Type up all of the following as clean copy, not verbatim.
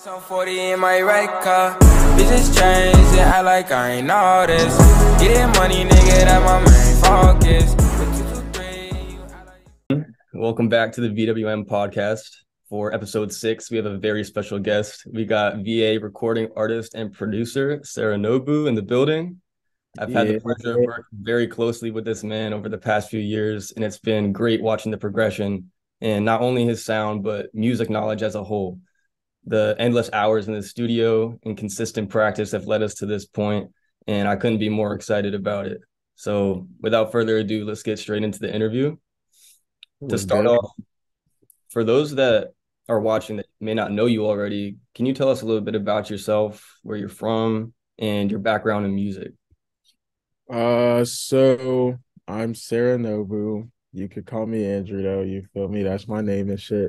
Some 40 in my right car. Bitches change it, I like I ain't know this. Getting money, nigga, that my main focus. Welcome back to the VWM Podcast. For episode 6, we have a very special guest. We got VA recording artist and producer Seranobu in the building. I've had the pleasure of working very closely with this man over the past few years, and it's been great watching the progression and not only his sound, but music knowledge as a whole. The endless hours in the studio and consistent practice have led us to this point, and I couldn't be more excited about it. So without further ado, let's get straight into the interview. To start off, for those that are watching that may not know you already, can you tell us a little bit about yourself, where you're from, and your background in music? So I'm Seranobu. You could call me Andrew though, you feel me? That's my name and shit.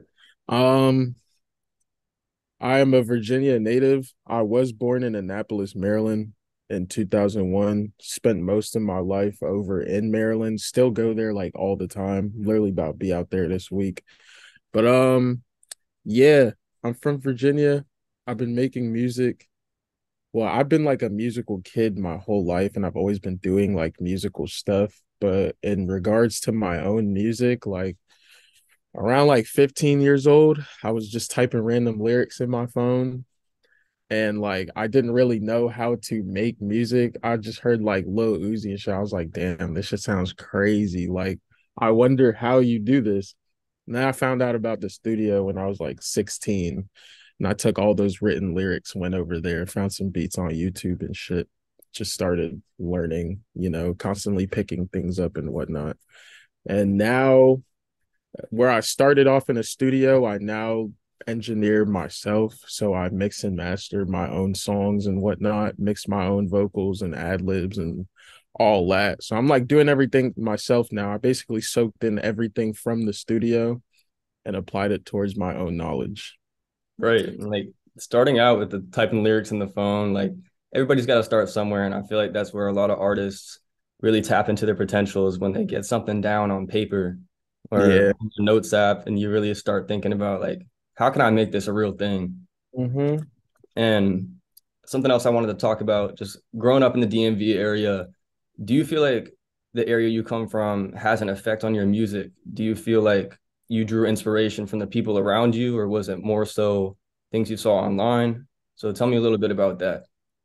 I am a Virginia native. I was born in Annapolis, Maryland in 2001. Spent most of my life over in Maryland. Still go there like all the time. Literally about to be out there this week. But yeah, I'm from Virginia. I've been making music. Well, I've been like a musical kid my whole life, and I've always been doing like musical stuff. But in regards to my own music, like around like 15 years old, I was just typing random lyrics in my phone. And like I didn't really know how to make music. I just heard like Lil Uzi and shit. I was like, damn, this shit sounds crazy. Like, I wonder how you do this. And then I found out about the studio when I was like 16. And I took all those written lyrics, went over there, found some beats on YouTube and shit. Just started learning, constantly picking things up and whatnot. And now, where I started off in a studio, I now engineer myself. So I mix and master my own songs and whatnot, mix my own vocals and ad libs and all that. So I'm like doing everything myself now. I basically soaked in everything from the studio and applied it towards my own knowledge. Right. Like starting out with the typing lyrics in the phone, like everybody's got to start somewhere. And I feel like that's where a lot of artists really tap into their potential, is when they get something down on paper or notes app, and you really start thinking about like, how can I make this a real thing? Mm-hmm. And something else I wanted to talk about, just growing up in the DMV area, do you feel like the area you come from has an effect on your music? Do you feel like you drew inspiration from the people around you, or was it more so things you saw online? So tell me a little bit about that.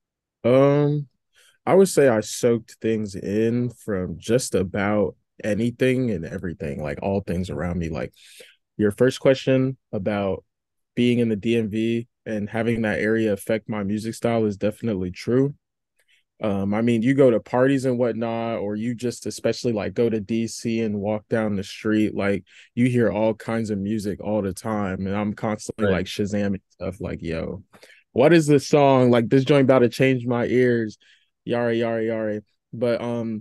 I would say I soaked things in from just about anything and everything, like all things around me. Like your first question about being in the DMV and having that area affect my music style is definitely true. I mean, you go to parties and whatnot, or you just especially like go to DC and walk down the street, like you hear all kinds of music all the time. And I'm constantly like Shazamming stuff like, yo, what is this song? Like this joint about to change my ears. Yara, yara, yara. But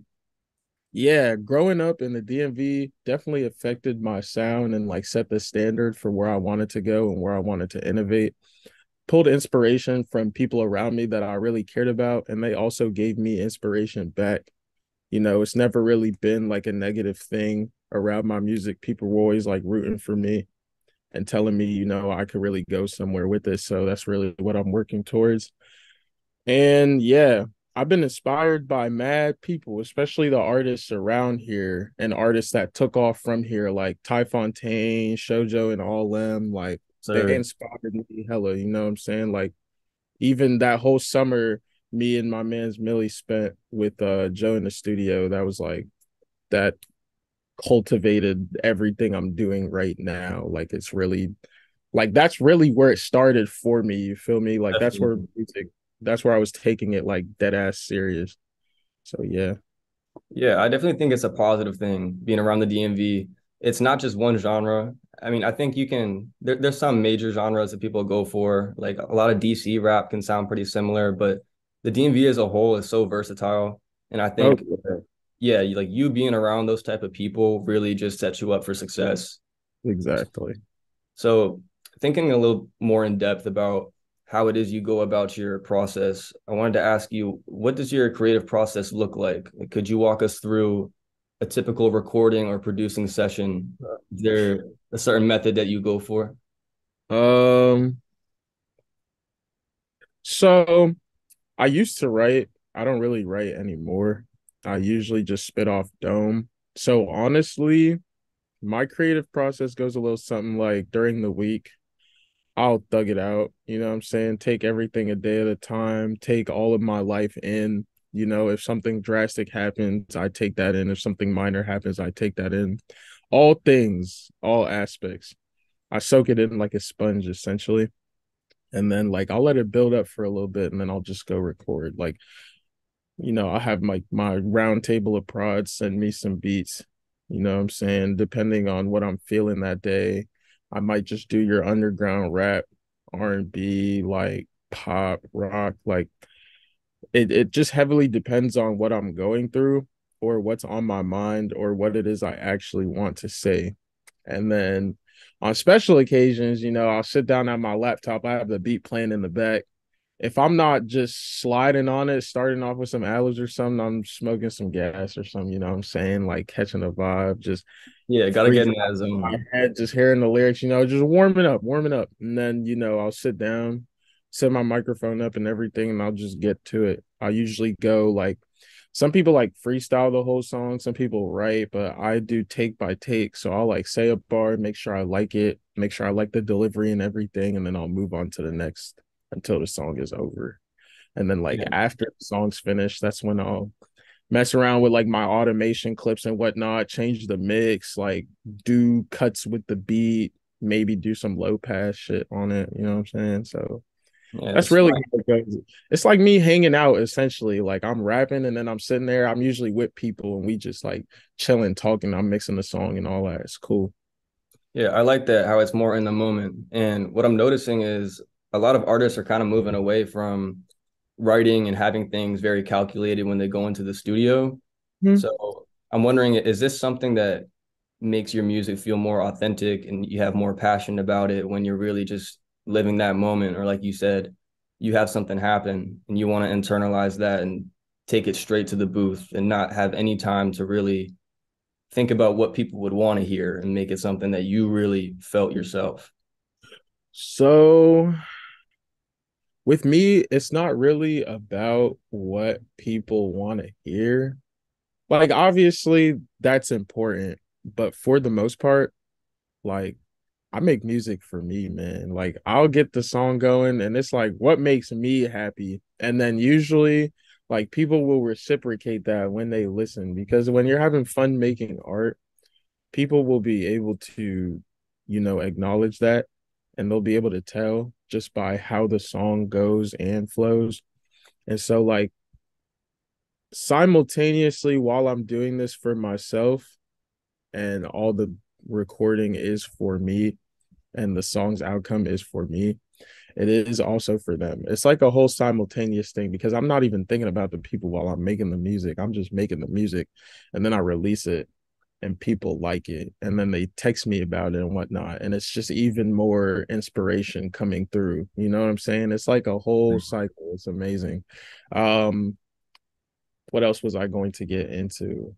yeah, growing up in the DMV definitely affected my sound and like set the standard for where I wanted to go and where I wanted to innovate. Pulled inspiration from people around me that I really cared about, and they also gave me inspiration back. It's never really been like a negative thing around my music. People were always like rooting for me and telling me, I could really go somewhere with this. So that's really what I'm working towards. And yeah, I've been inspired by mad people, especially the artists around here and artists that took off from here, like Ty Fontaine, Shoujo, and all them. Like, they inspired me hella, you know what I'm saying? Like, even that whole summer, me and my man's Millie spent with Joe in the studio, that was like, that cultivated everything I'm doing right now. Like, it's really, like, that's really where it started for me, you feel me? Like, that's where I was taking it like dead ass serious. So yeah. Yeah, I definitely think it's a positive thing being around the DMV. It's not just one genre. I mean, I think there's some major genres that people go for. Like a lot of DC rap can sound pretty similar, but the DMV as a whole is so versatile. And I think, yeah, like you being around those type of people really just sets you up for success. Exactly. So thinking a little more in depth about how it is you go about your process, I wanted to ask you, what does your creative process look like? Could you walk us through a typical recording or producing session? Is there a certain method that you go for? So I used to write. I don't really write anymore. I usually just spit off dome. So honestly, my creative process goes a little something like during the week, I'll thug it out. You know what I'm saying? Take everything a day at a time, take all of my life in. You know, if something drastic happens, I take that in. If something minor happens, I take that in. All things, all aspects. I soak it in like a sponge essentially. And then like I'll let it build up for a little bit and then I'll just go record. Like, I have my round table of prods send me some beats. You know what I'm saying? Depending on what I'm feeling that day, I might just do your underground rap, R&B, like pop, rock, like it just heavily depends on what I'm going through or what's on my mind or what it is I actually want to say. And then on special occasions, I'll sit down at my laptop, I have the beat playing in the back. If I'm not just sliding on it, starting off with some aloes or something, I'm smoking some gas or something, you know what I'm saying? Like catching a vibe, just Yeah, gotta get freezing in that my zone. head, just hearing the lyrics, just warming up, warming up. And then, I'll sit down, set my microphone up and everything, and I'll just get to it. I usually go like some people like freestyle the whole song, some people write, but I do take by take. So I'll like say a bar, make sure I like it, make sure I like the delivery and everything, and then I'll move on to the next until the song is over. And then like Yeah. after the song's finished, that's when I'll mess around with like my automation clips and whatnot, change the mix, like do cuts with the beat, maybe do some low pass shit on it. You know what I'm saying? So Yeah, that's really how it goes. It's like me hanging out essentially. Like I'm rapping and then I'm sitting there. I'm usually with people and we just like chilling, talking. I'm mixing the song and all that. It's cool. yeah, I like that how it's more in the moment. And what I'm noticing is a lot of artists are kind of moving away from writing and having things very calculated when they go into the studio. Mhm. So I'm wondering, is this something that makes your music feel more authentic and you have more passion about it when you're really just living that moment? Or like you said, you have something happen and you want to internalize that and take it straight to the booth and not have any time to really think about what people would want to hear and make it something that you really felt yourself. So with me, it's not really about what people want to hear. Like obviously that's important, but for the most part, like I make music for me, man. Like I'll get the song going and it's like what makes me happy. And then usually like people will reciprocate that when they listen because when you're having fun making art, people will be able to, acknowledge that and they'll be able to tell just by how the song goes and flows. And so like simultaneously while I'm doing this for myself and all the recording is for me and the song's outcome is for me, it is also for them. It's like a whole simultaneous thing because I'm not even thinking about the people while I'm making the music. I'm just making the music and then I release it and people like it and then they text me about it and whatnot. And it's just even more inspiration coming through. You know what I'm saying? It's like a whole cycle. It's amazing. Um, what else was I going to get into?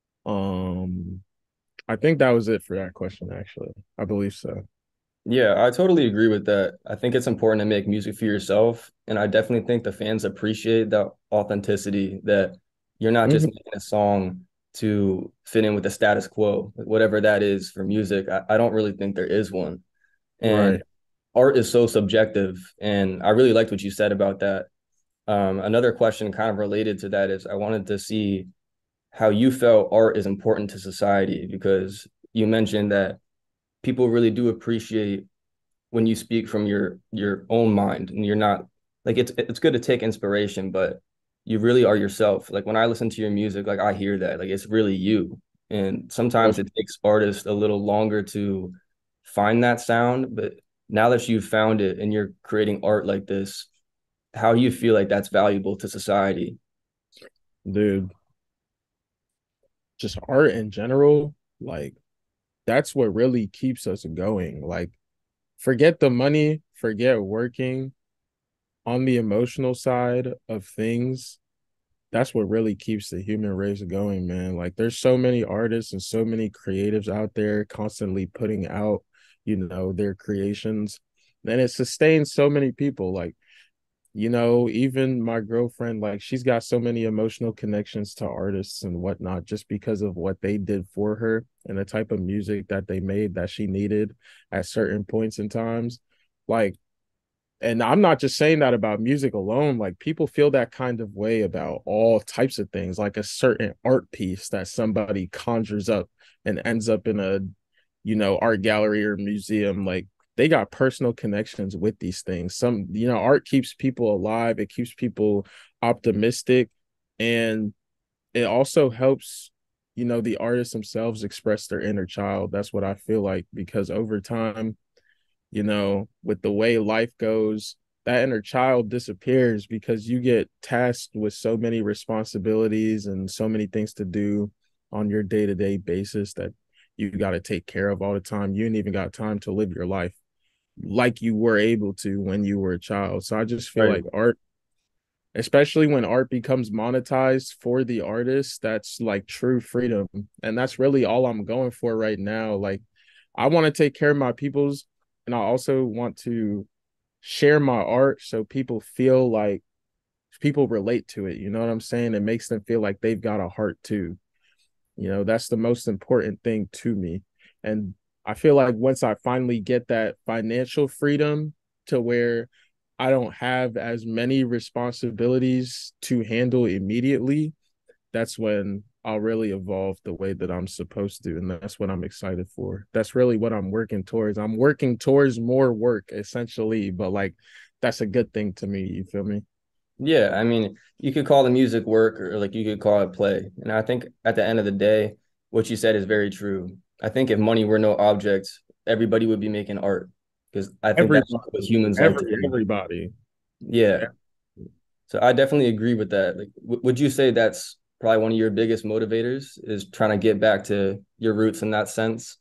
Um, I think that was it for that question, actually. I believe so. Yeah, I totally agree with that. I think it's important to make music for yourself. And I definitely think the fans appreciate the authenticity that you're not just Mhm. making a song to fit in with the status quo, whatever that is for music. I don't really think there is one. And Right. art is so subjective. And I really liked what you said about that. Another question kind of related to that is I wanted to see how you felt art is important to society because you mentioned that people really do appreciate when you speak from your own mind and you're not like it's good to take inspiration, but you really are yourself. Like when I listen to your music, like I hear that like it's really you. And sometimes it takes artists a little longer to find that sound, but now that you've found it and you're creating art like this, how do you feel like that's valuable to society? Dude, just art in general, like that's what really keeps us going. Like, forget the money, forget working on the emotional side of things. That's what really keeps the human race going, man. Like, there's so many artists and so many creatives out there constantly putting out, their creations, and it sustains so many people. Like, Even my girlfriend, like she's got so many emotional connections to artists and whatnot just because of what they did for her and the type of music that they made that she needed at certain points in times. Like, and I'm not just saying that about music alone. Like people feel that kind of way about all types of things, like a certain art piece that somebody conjures up and ends up in a, art gallery or museum. Like they got personal connections with these things. Art keeps people alive. It keeps people optimistic. And it also helps, the artists themselves express their inner child. That's what I feel like, because over time, with the way life goes, that inner child disappears because you get tasked with so many responsibilities and so many things to do on your day-to-day basis that you got to take care of all the time. You ain't even got time to live your life like you were able to when you were a child. So I just feel Right. like art, especially when art becomes monetized for the artist, that's like true freedom. And that's really all I'm going for right now. Like I want to take care of my peoples, and I also want to share my art so people feel like people relate to it. You know what I'm saying? It makes them feel like they've got a heart too. That's the most important thing to me. And I feel like once I finally get that financial freedom to where I don't have as many responsibilities to handle immediately, that's when I'll really evolve the way that I'm supposed to. And that's what I'm excited for. That's really what I'm working towards. I'm working towards more work essentially, but like that's a good thing to me. You feel me? Yeah, I mean, you could call the music work or like you could call it play. And I think at the end of the day, what you said is very true. I think if money were no object, everybody would be making art because I think that's Everybody, what humans like to do. everybody. Yeah. So I definitely agree with that. Like, would you say that's probably one of your biggest motivators is trying to get back to your roots in that sense?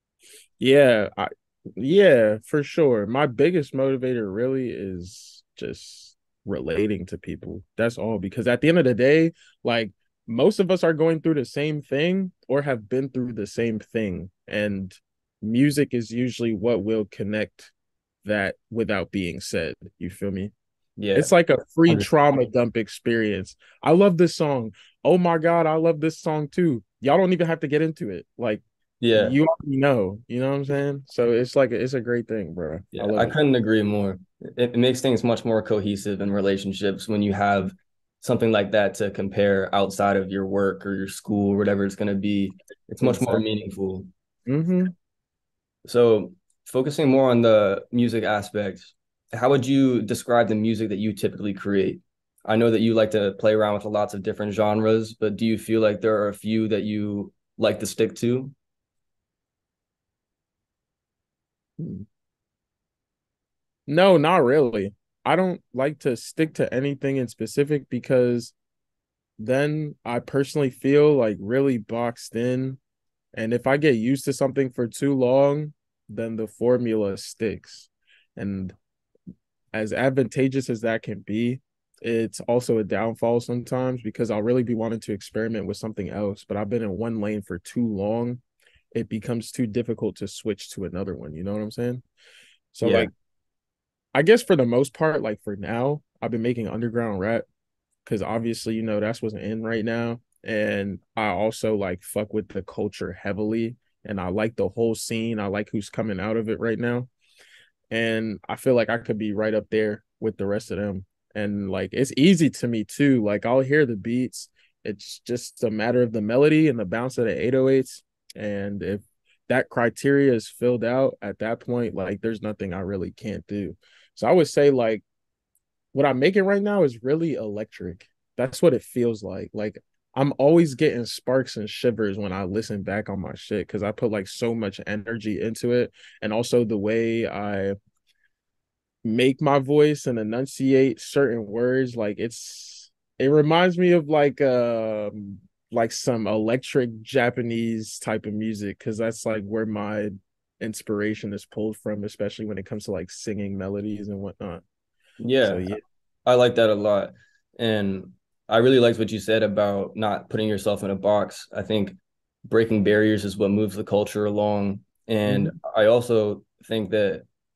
Yeah, yeah, for sure. My biggest motivator really is just relating to people. That's all. Because at the end of the day, like most of us are going through the same thing or have been through the same thing. And music is usually what will connect that without being said. You feel me? Yeah. It's like a free 100. trauma dump experience. I love this song. Oh my God, I love this song too. Y'all don't even have to get into it. Like Yeah. you already know, you know what I'm saying? So it's like it's a great thing, bro. I Yeah. love I it. couldn't agree more. It makes things much more cohesive in relationships when you have something like that to compare outside of your work or your school, whatever it's going to be. It's much more Exactly. meaningful. Mm-hmm. So, focusing more on the music aspect, how would you describe the music that you typically create? I know that you like to play around with lots of different genres, but do you feel like there are a few that you like to stick to? No, not really. I don't like to stick to anything in specific because then I personally feel like really boxed in. And if I get used to something for too long, then the formula sticks. And as advantageous as that can be, it's also a downfall sometimes because I'll really be wanting to experiment with something else. But I've been in one lane for too long. It becomes too difficult to switch to another one. You know what I'm saying? So, Yeah. like, I guess for the most part, like for now, I've been making underground rap because obviously, that's what's in right now. And I also like fuck with the culture heavily. And I like the whole scene. I like who's coming out of it right now. And I feel like I could be right up there with the rest of them. And like it's easy to me too. Like I'll hear the beats. It's just a matter of the melody and the bounce of the 808s. And if that criteria is filled out at that point, like there's nothing I really can't do. So I would say like what I'm making right now is really electric. That's what it feels like. Like I'm always getting sparks and shivers when I listen back on my shit because I put like so much energy into it. And also the way I make my voice and enunciate certain words, it reminds me of like some electric Japanese type of music because that's like where my inspiration is pulled from, especially when it comes to like singing melodies and whatnot. So Yeah. yeah. I like that a lot. And I really liked what you said about not putting yourself in a box. I think breaking barriers is what moves the culture along. And Mhm. I also think that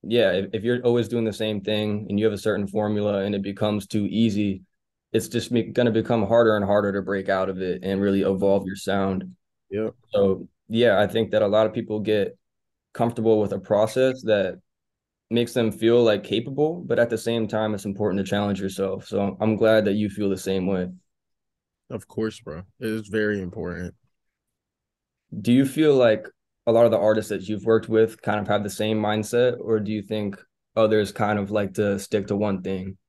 yeah, if you're always doing the same thing and you have a certain formula and it becomes too easy, it's just going to become harder and harder to break out of it and really evolve your sound. Yep. So, yeah, I think that a lot of people get comfortable with a process that makes them feel like capable, but at the same time, it's important to challenge yourself. So, I'm glad that you feel the same way. Of course, bro. It is very important. Do you feel like a lot of the artists that you've worked with kind of have the same mindset, or do you think others kind of like to stick to one thing?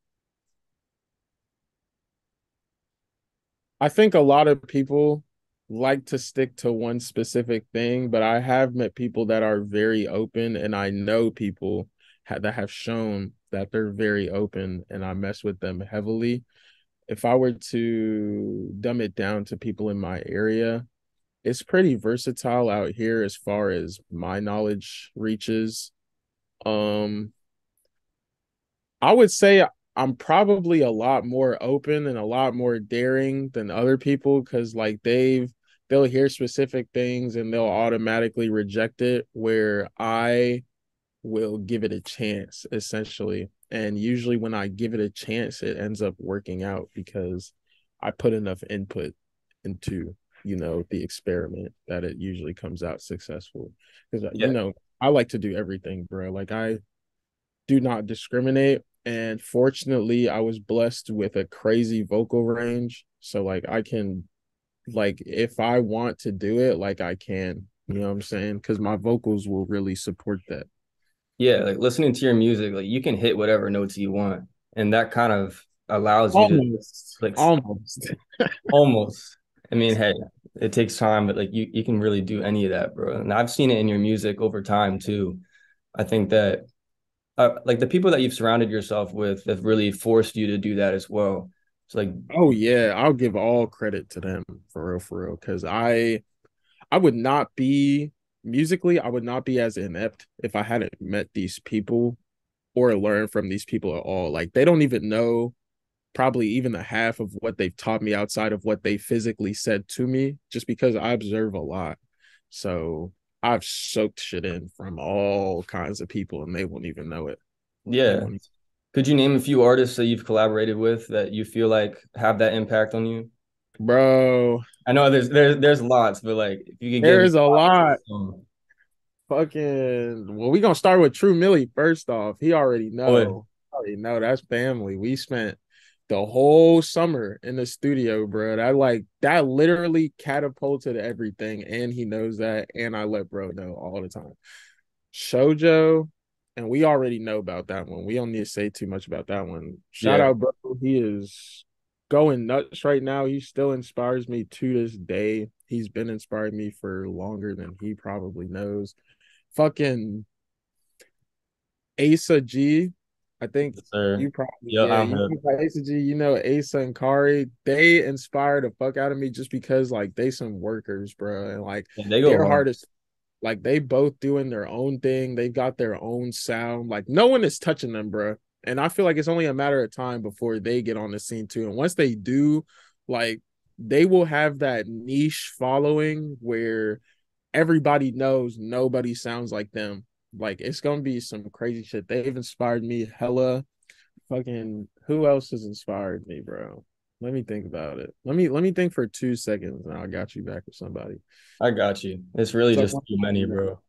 I think a lot of people like to stick to one specific thing, but I have met people that are very open, and I know people that have shown that they're very open, and I mess with them heavily. If I were to dumb it down to people in my area, it's pretty versatile out here as far as my knowledge reaches. Um, I would say I'm probably a lot more open and a lot more daring than other people because like they'll hear specific things and they'll automatically reject it where I will give it a chance essentially. And usually when I give it a chance, it ends up working out because I put enough input into, the experiment that it usually comes out successful. Because, Yeah. I like to do everything, bro. Like I do not discriminate. And fortunately, I was blessed with a crazy vocal range. So like I can like if I want to do it, like I can, you know what I'm saying? Because my vocals will really support that. Yeah, like listening to your music, like you can hit whatever notes you want, and that kind of allows you to Almost. like Almost. almost. I mean, hey, it takes time, but like you can really do any of that, bro. And I've seen it in your music over time too. I think that like the people that you've surrounded yourself with have really forced you to do that as well. It's like, Oh yeah, I'll give all credit to them for real. Because I would not be musically, I would not be as inept if I hadn't met these people or learned from these people at all. Like they don't even know probably even a half of what they've taught me outside of what they physically said to me, just because I observe a lot. So I've soaked shit in from all kinds of people and they won't even know it. They yeah. won't. Could you name a few artists that you've collaborated with that you feel like have that impact on you? Bro, I know there's lots, but like if you could give me there's a lot. some, Well, we gonna start with True Millie first off. He already boy, know. Already know that's family. We spent the whole summer in the studio, bro. That literally catapulted everything, and he knows that. And I let bro know all the time. Shoujo, and we already know about that one. We don't need to say too much about that one. Shout yeah, out, bro. He is going nuts right now. He still inspires me to this day. He's been inspiring me for longer than he probably knows. Fucking Asa G. I think sir. you probably, Yeah, yeah, I'm you hip. think about Asa G, Asa and Kari, they inspire the fuck out of me just because like they some workers, bro. And like Yeah, they go their hard. hardest, like they both doing their own thing. They've got their own sound. Like no one is touching them, bro. And I feel like it's only a matter of time before they get on the scene too. And once they do, like they will have that niche following where everybody knows nobody sounds like them. Like it's gonna be some crazy shit. They've inspired me hella. Fucking who else has inspired me, bro? Let me think about it. Let me think for 2 seconds, and I got you back with somebody. I got you. It's really So, just too many, bro.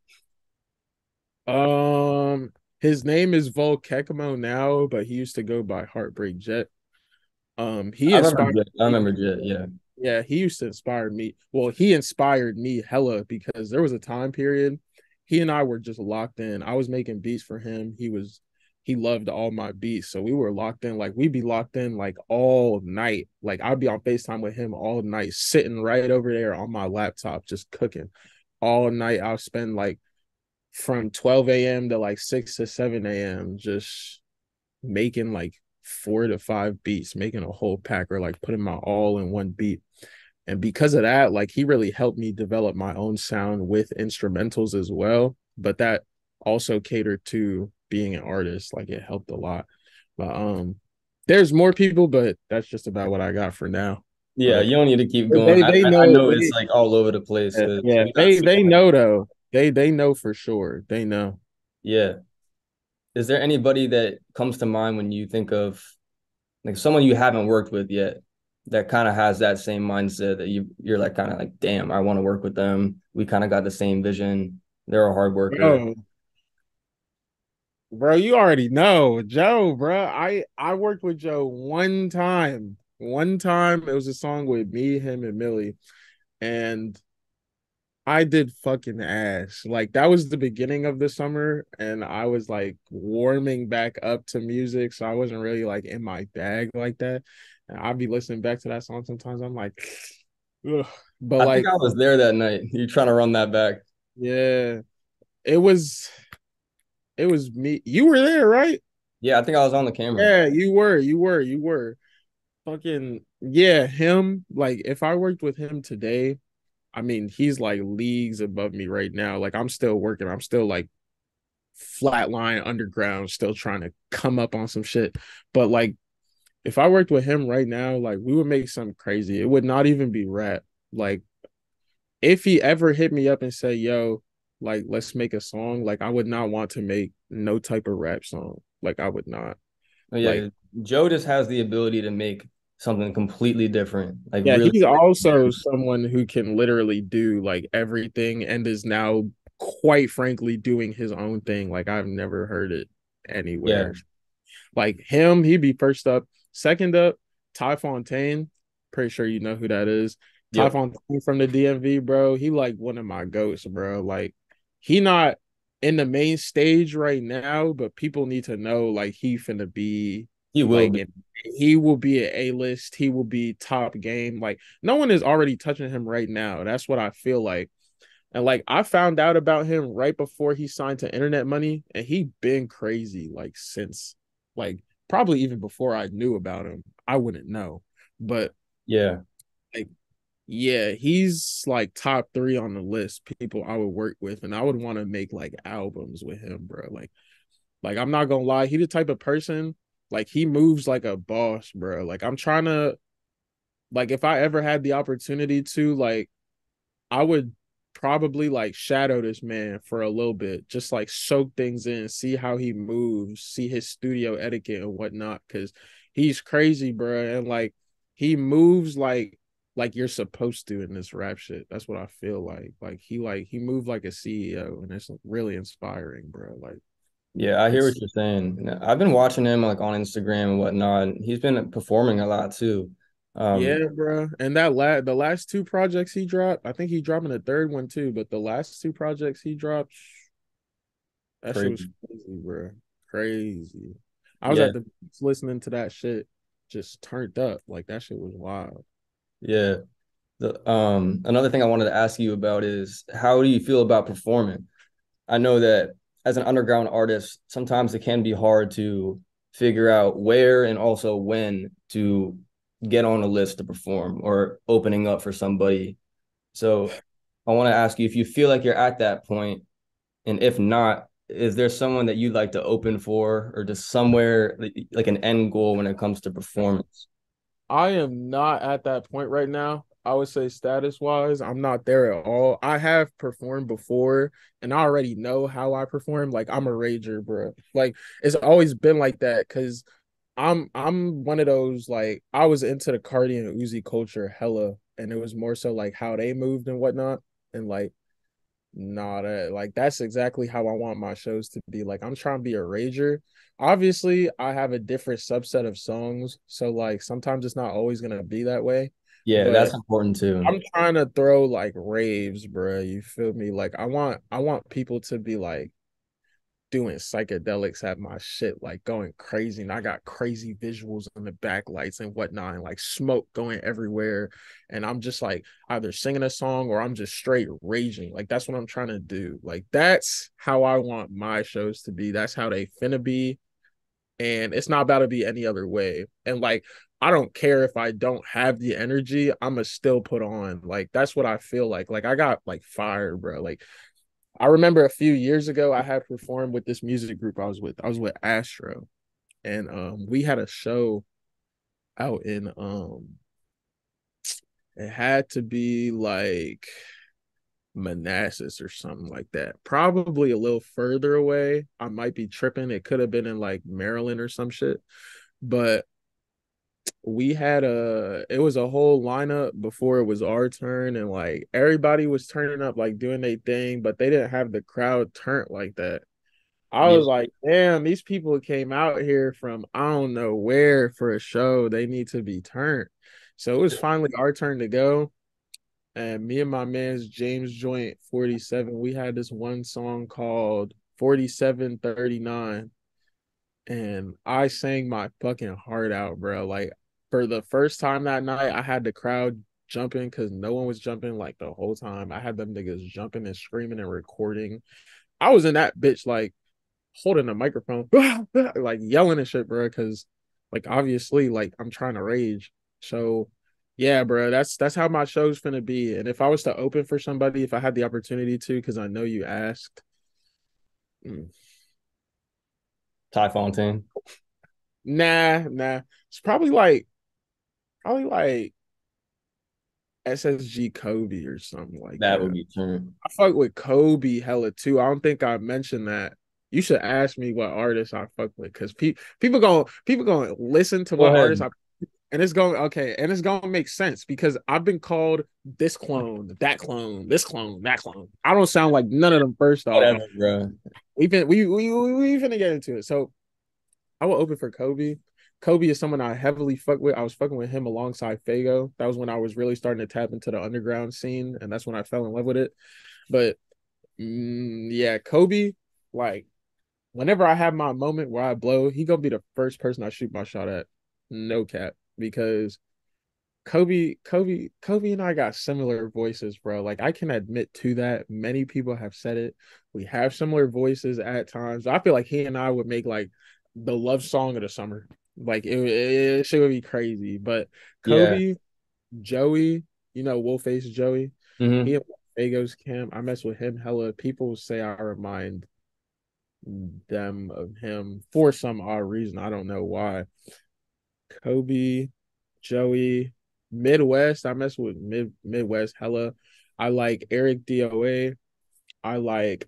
his name is Volkekimo now, but he used to go by Heartbreak Jet. He inspired I me. remember Jet. Yeah, Yeah, he used to inspire me. Well, he inspired me hella because there was a time period he and I were just locked in. I was making beats for him. He loved all my beats. So we were locked in. Like we'd be locked in like all night. Like I'd be on FaceTime with him all night, sitting right over there on my laptop, just cooking all night. I'll spend like from 12 a.m. to like 6 to 7 a.m. just making like 4 to 5 beats, making a whole pack or like putting my all in one beat. And because of that, like he really helped me develop my own sound with instrumentals as well. But that also catered to being an artist. Like it helped a lot. But there's more people, but that's just about what I got for now. yeah. But You don't need to keep going. they I know know it's like all over the place because yeah, we got so they many. know though. They know for sure. They know. Yeah. is there anybody that comes to mind when you think of like someone you haven't worked with yet that kind of has that same mindset that you're like kind of like, damn, I want to work with them. We kind of got the same vision. They're a hard worker. Bro, you already know Joe, bro. I worked with Joe one time. One time it was a song with me, him, and Millie, and I did fucking ass. Like that was the beginning of the summer, and I was like warming back up to music, so I wasn't really like in my bag like that. And I'd be listening back to that song sometimes. I'm like, ugh. But I think like, I was there that night. You're trying to run that back. yeah, it was it was me. You were there, right? Yeah, I think I was on the camera. Yeah, you were. Fucking yeah, him. Like if I worked with him today, I mean, he's like leagues above me right now. Like I'm still working. I'm still like flatline underground, still trying to come up on some shit. But like if I worked with him right now, like we would make something crazy. It would not even be rap. Like if he ever hit me up and say, yo, like let's make a song, like I would not want to make no type of rap song. Like I would not. Oh, yeah, Like 'cause Joe just has the ability to make something completely different. Like yeah, really, he's also someone who can literally do like everything and is now quite frankly doing his own thing. Like I've never heard it yeah. anywhere. Like him, he'd be first up. Second up, Ty Fontaine. Pretty sure you know who that is. Ty Yep. Fontaine from the DMV, bro. He like one of my goats, bro. Like he not in the main stage right now, but people need to know like he finna be He will like be. he will be an A-list. He will be top game. Like no one is already touching him right now. That's what I feel like. And like I found out about him right before he signed to Internet Money, and he been crazy like since like probably even before I knew about him. I wouldn't know. But Yeah. like yeah, he's like top three on the list people I would work with, and I would want to make like albums with him, bro. Like I'm not gonna lie, he the type of person like he moves like a boss, bro. Like I'm trying to like if I ever had the opportunity to like I would probably like shadow this man for a little bit, just like soak things in, see how he moves, see his studio etiquette and whatnot, because he's crazy, bro. And he moves like you're supposed to in this rap shit. That's what I feel like. Like he moved like a CEO, and it's really inspiring, bro. Like Yeah, I hear what it's you're saying. I've been watching him like on Instagram and whatnot. And he's been performing a lot too. yeah, bro. And the last two projects he dropped, I think he dropping a third one too, but the last two projects he dropped, that shit was Crazy. crazy, bro. Crazy. I was Yeah, at the beach listening to that shit, just turned up. Like that shit was wild. yeah. Another thing I wanted to ask you about is how do you feel about performing? I know that as an underground artist, sometimes it can be hard to figure out where and also when to get on a list to perform or opening up for somebody. So I want to ask you if you feel like you're at that point, and if not, is there someone that you'd like to open for or just somewhere like an end goal when it comes to performance? I am not at that point right now. I would say status wise, I'm not there at all. I have performed before and I already know how I perform. Like I'm a rager, bro. Like it's always been like that because I'm one of those like I was into the Cardi and Uzi culture hella, and it was more so like how they moved and whatnot. And like nah, that like that's exactly how I want my shows to be. Like I'm trying to be a rager. Obviously, I have a different subset of songs, so like sometimes it's not always gonna be that way. Yeah, But that's important too. I'm trying to throw like raves, bro. You feel me? Like I want people to be like doing psychedelics at my shit, like going crazy. And I got crazy visuals on the backlights and whatnot, and like smoke going everywhere. And I'm just like either singing a song or I'm just straight raging. Like that's what I'm trying to do. Like that's how I want my shows to be. That's how they finna be. And it's not about to be any other way. And like I don't care if I don't have the energy, I'ma still put on. Like that's what I feel like. Like I got like fire, bro. Like I remember a few years ago, I had performed with this music group I was with. I was with Astro, and we had a show out in it had to be like Manassas or something like that. Probably a little further away. I might be tripping. It could have been in like Maryland or some shit. But we had it was a whole lineup before it was our turn, and like everybody was turning up, like doing their thing, but they didn't have the crowd turned like that. I Yeah. was like, damn, these people came out here from I don't know where for a show. They need to be turned. So it was finally our turn to go. And me and my man's James Joint 47, we had this one song called 4739. And I sang my fucking heart out, bro. Like for the first time that night, I had the crowd jumping because no one was jumping like the whole time. I had them niggas jumping and screaming and recording. I was in that bitch like holding a microphone, like yelling and shit, bro. Because like obviously, like I'm trying to rage. So yeah, bro, that's how my show's finna be. And if I was to open for somebody, if I had the opportunity to, because I know you asked, mm, Ty Fontaine. nah, it's probably like SSG Kobe or something like That would that. be true. I fuck with Kobe hella too. I don't think I mentioned that. You should ask me what artists I fuck with because people gonna listen to Go what ahead. artists I and it's going okay, and it's gonna make sense because I've been called this clone, that clone, this clone, that clone. I don't sound like none of them. First off, Whatever, bro. we finna get into it. So I will open for Kobe. Kobe is someone I heavily fuck with. I was fucking with him alongside Fago. That was when I was really starting to tap into the underground scene, and that's when I fell in love with it. But yeah, Kobe, like whenever I have my moment where I blow, he gonna be the first person I shoot my shot at. No cap. Because Kobe and I got similar voices, bro. Like I can admit to that. Many people have said it. We have similar voices at times. I feel like he and I would make like the love song of the summer. Like it shit would be crazy. But Yeah. Kobe, Joey, you know, Wolfface Joey, he Hmm. and Fago's camp. I mess with him hella. People say I remind them of him for some odd reason. I don't know why. Kobe, Joey, Midwest. I mess with Midwest hella. I like Eric DOA. I like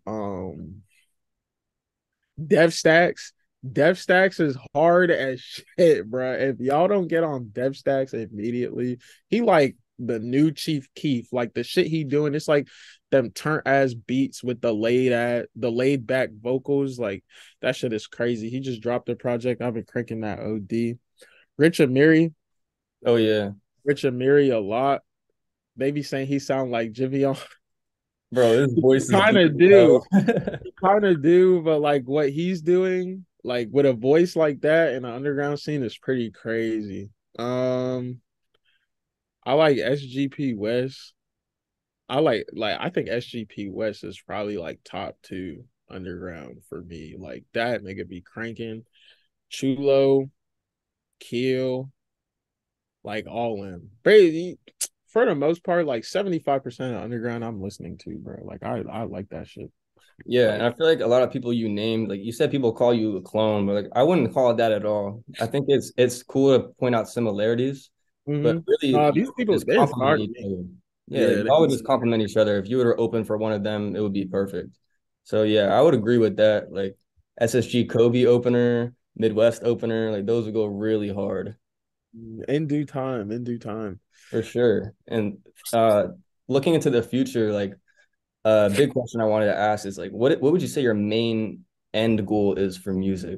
Dev Stacks. Dev Stacks is hard as shit, bro. If y'all don't get on Dev Stacks immediately, he like the new Chief Keef. Like the shit he doing, it's like them turn ass beats with the laid back vocals. Like that shit is crazy. He just dropped a project. I've been cranking that OD. Rich Amiri, Oh yeah. Rich Amiri a lot. They be saying he sound like Jivion. Bro, his voice is Kind deep of as hell. do, kind of do, but like what he's doing, like with a voice like that in the underground scene is pretty crazy. Um, I like SGP West. I think SGP West is probably like top two underground for me. Like that nigga be cranking. Chulo, Kill, like all in. But for the most part, like 75% of underground I'm listening to, bro. Like I like that shit. Yeah, and Like I feel like a lot of people you named, like you said, people call you a clone, but like I wouldn't call it that at all. I think it's cool to point out similarities, but really these you people just they complement inspired each me. other. Yeah, like Yeah, y'all would just complement each other. If you were to open for one of them, it would be perfect. So yeah, I would agree with that. Like SSG Kobe opener, Midwest opener, like those would go really hard in due time, in due time. for sure. And looking into the future, like big question I wanted to ask is like what would you say your main end goal is for music?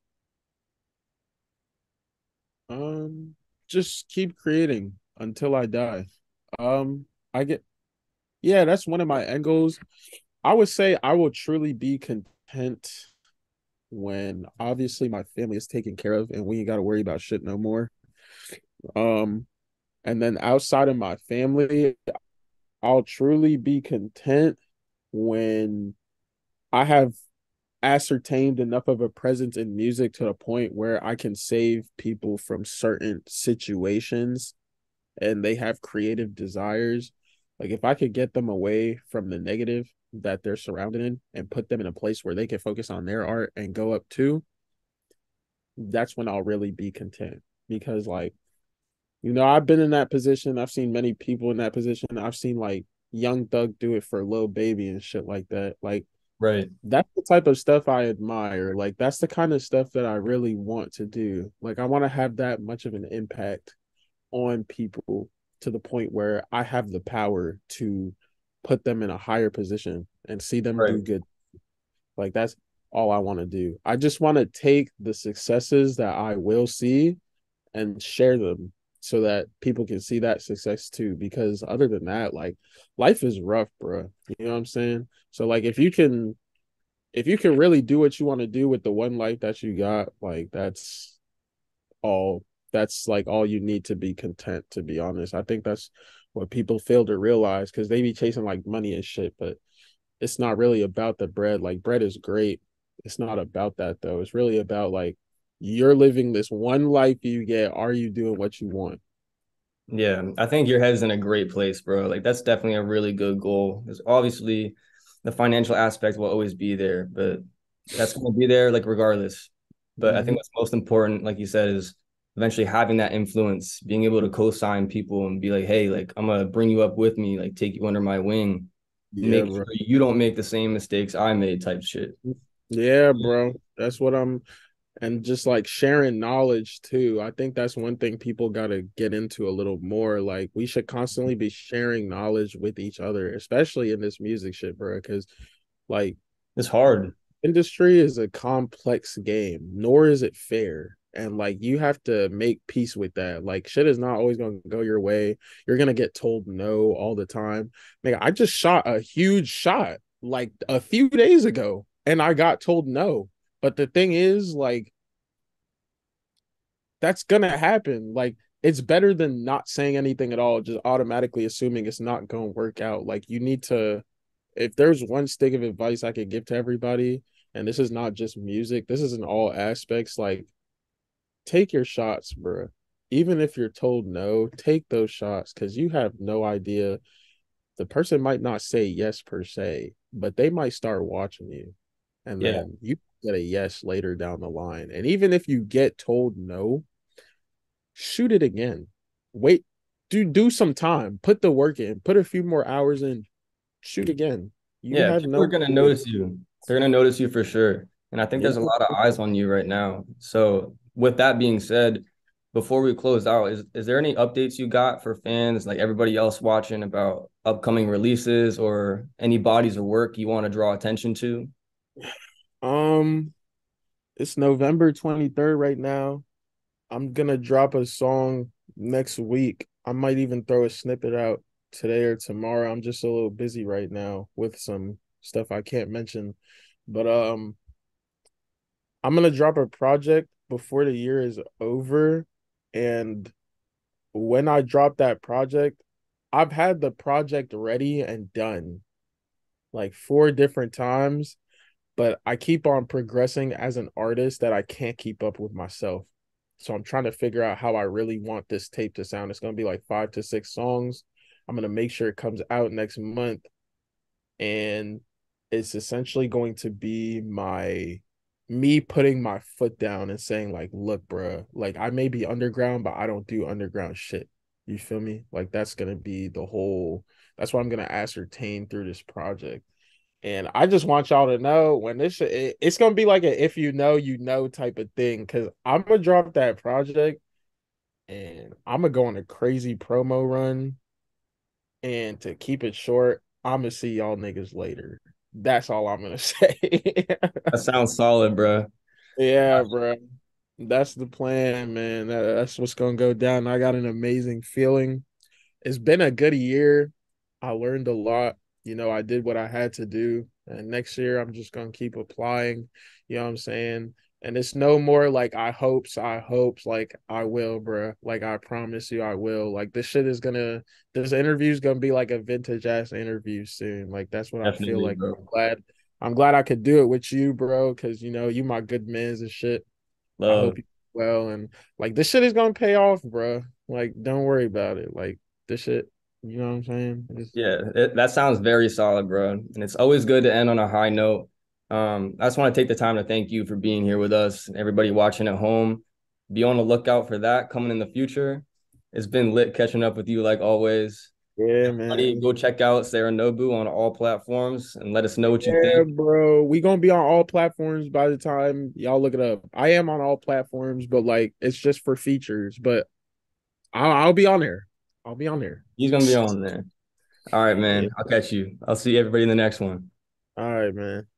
Um, just keep creating until I die. Um, I get yeah, that's one of my end goals. I would say I will truly be content when obviously my family is taken care of and we ain't got to worry about shit no more. Um, and then outside of my family, I'll truly be content when I have ascertained enough of a presence in music to the point where I can save people from certain situations and they have creative desires. Like if I could get them away from the negative that they're surrounded in and put them in a place where they can focus on their art and go up too, that's when I'll really be content. Because like, I've been in that position. I've seen many people in that position. I've seen like Young Thug do it for Lil Baby and shit like that. Like Right. that's the type of stuff I admire. Like that's the kind of stuff that I really want to do. Like I want to have that much of an impact on people to the point where I have the power to put them in a higher position and see them Right. do good. Like that's all I want to do. I just want to take the successes that I will see and share them so that people can see that success too. Because other than that, like life is rough, bro. You know what I'm saying? So like if you can really do what you want to do with the one life that you got, like all that's like all you need to be content, to be honest. I think that's what people fail to realize because they be chasing like money and shit, but it's not really about the bread. Like bread is great. It's not about that though. It's really about like you're living this one life you get. Are you doing what you want? Yeah, I think your head's in a great place, bro. Like that's definitely a really good goal. Because obviously the financial aspect will always be there, but that's going to be there like regardless. But I think Mm-hmm. what's most important, like you said, is eventually having that influence, being able to co-sign people and be like, hey, like I'm gonna bring you up with me, like take you under my wing, Yeah, make sure bro. you don't make the same mistakes I made type shit. Yeah, bro. That's what I'm and just like sharing knowledge too. I think that's one thing people got to get into a little more. Like we should constantly be sharing knowledge with each other, especially in this music shit, bro. Because like It's hard. industry is a complex game, nor is it fair. And like you have to make peace with that. Like shit is not always gonna go your way. You're gonna get told no all the time. Like I just shot a huge shot like a few days ago and I got told no. But the thing is, like, that's gonna happen. Like it's better than not saying anything at all, just automatically assuming it's not gonna work out. Like you need to, if there's one stick of advice I could give to everybody, and this is not just music, this is in all aspects, like take your shots, bro. Even if you're told no, take those shots because you have no idea. The person might not say yes per se, but they might start watching you. And Yeah. then you get a yes later down the line. And even if you get told no, shoot it again. Wait, do some time. Put the work in. Put a few more hours in. Shoot again. You Yeah, have people are no gonna idea. notice you. They're gonna notice you for sure. And I think Yeah. there's a lot of eyes on you right now. So with that being said, before we close out, is there any updates you got for fans, like everybody else watching about upcoming releases or any bodies of work you want to draw attention to? Um, it's November 23rd right now. I'm gonna drop a song next week. I might even throw a snippet out today or tomorrow. I'm just a little busy right now with some stuff I can't mention. But I'm gonna drop a project before the year is over. And when I drop that project, I've had the project ready and done like 4 different times, but I keep on progressing as an artist that I can't keep up with myself. So I'm trying to figure out how I really want this tape to sound. It's going to be like 5 to 6 songs. I'm going to make sure it comes out next month. And it's essentially going to be me putting my foot down and saying, like, look, bro, like I may be underground, but I don't do underground shit. You feel me? Like that's gonna be that's what I'm gonna ascertain through this project. And I just want y'all to know when it's gonna be like a if you know type of thing. Cause I'm gonna drop that project and I'm gonna go on a crazy promo run. And to keep it short, I'm gonna see y'all niggas later. That's all I'm gonna say. That sounds solid, bro. Yeah, bro. That's the plan, man. That's what's gonna go down. I got an amazing feeling. It's been a good year. I learned a lot. I did what I had to do. And next year I'm just gonna keep applying. You know what I'm saying? And it's no more like I hopes, like I will, bro. Like I promise you I will. Like this interview's gonna be like a vintage ass interview soon. Like that's what I feel Definitely, like. bro. I'm glad I could do it with you, bro, because you my good mans and shit. I hope Love. you well and like this shit is gonna pay off, bro. Like, don't worry about it. Like this shit, you know what I'm saying? Yeah, that sounds very solid, bro. And it's always good to end on a high note. I just want to take the time to thank you for being here with us and everybody watching at home. Be on the lookout for that coming in the future. It's been lit catching up with you like always. Yeah, Everybody, man. go check out Seranobu on all platforms and let us know what you Yeah, think. bro. We gonna be on all platforms by the time y'all look it up. I am on all platforms, but like it's just for features. But I'll be on there. I'll be on there. He's gonna be on there. All right, Yeah. man. I'll catch you. I'll see everybody in the next one. All right, man.